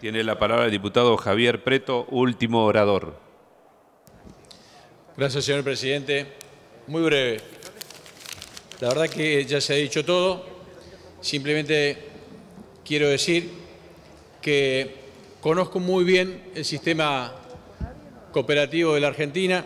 Tiene la palabra el diputado Javier Preto, último orador. Gracias, señor presidente. Muy breve. La verdad que ya se ha dicho todo. Simplemente quiero decir que conozco muy bien el sistema cooperativo de la Argentina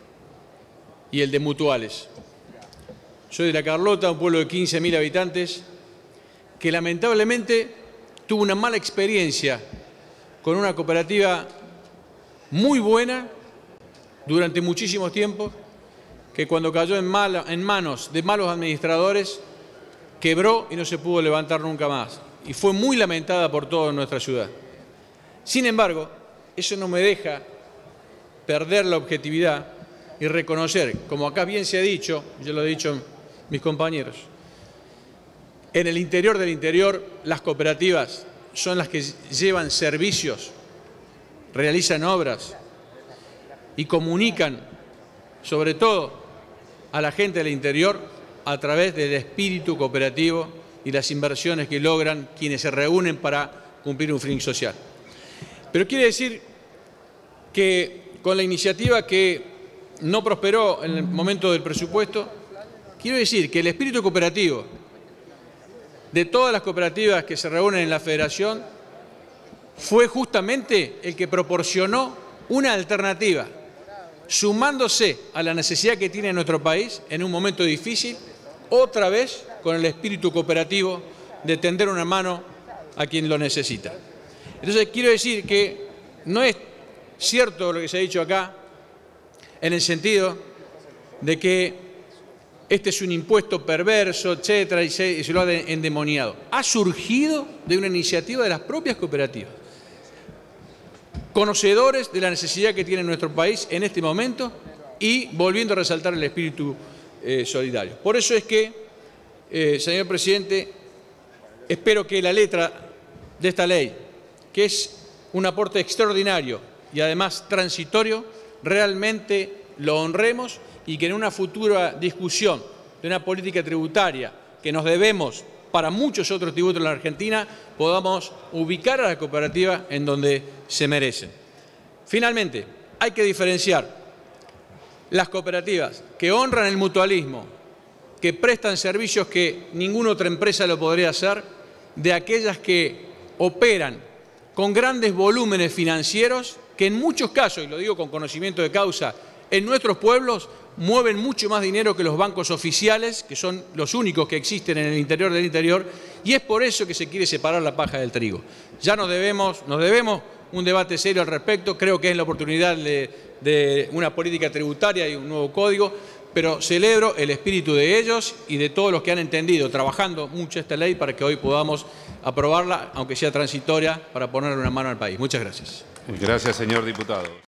y el de mutuales. Soy de La Carlota, un pueblo de 15.000 habitantes, que lamentablemente tuvo una mala experiencia con una cooperativa muy buena durante muchísimo tiempo, que cuando cayó en manos de malos administradores, quebró y no se pudo levantar nunca más. Y fue muy lamentada por toda nuestra ciudad. Sin embargo, eso no me deja perder la objetividad y reconocer, como acá bien se ha dicho, ya lo he dicho mis compañeros, en el interior del interior, las cooperativas son las que llevan servicios, realizan obras y comunican, sobre todo, a la gente del interior a través del espíritu cooperativo y las inversiones que logran quienes se reúnen para cumplir un fin social. Pero quiere decir que con la iniciativa que no prosperó en el momento del presupuesto, quiero decir que el espíritu cooperativo de todas las cooperativas que se reúnen en la Federación fue justamente el que proporcionó una alternativa, sumándose a la necesidad que tiene nuestro país en un momento difícil, otra vez con el espíritu cooperativo de tender una mano a quien lo necesita. Entonces quiero decir que no es cierto lo que se ha dicho acá, en el sentido de que este es un impuesto perverso, etcétera, y se lo ha endemoniado. Ha surgido de una iniciativa de las propias cooperativas, conocedores de la necesidad que tiene nuestro país en este momento y volviendo a resaltar el espíritu solidario. Por eso es que, señor presidente, espero que la letra de esta ley, que es un aporte extraordinario y además transitorio, realmente lo honremos y que en una futura discusión de una política tributaria que nos debemos para muchos otros tributos en la Argentina, podamos ubicar a la cooperativa en donde se merecen. Finalmente, hay que diferenciar las cooperativas que honran el mutualismo, que prestan servicios que ninguna otra empresa lo podría hacer, de aquellas que operan con grandes volúmenes financieros, que en muchos casos, y lo digo con conocimiento de causa, en nuestros pueblos mueven mucho más dinero que los bancos oficiales, que son los únicos que existen en el interior del interior, y es por eso que se quiere separar la paja del trigo. Ya nos debemos un debate serio al respecto, creo que es la oportunidad de una política tributaria y un nuevo código, pero celebro el espíritu de ellos y de todos los que han entendido, trabajando mucho esta ley para que hoy podamos aprobarla, aunque sea transitoria, para ponerle una mano al país. Muchas gracias. Gracias, señor diputado.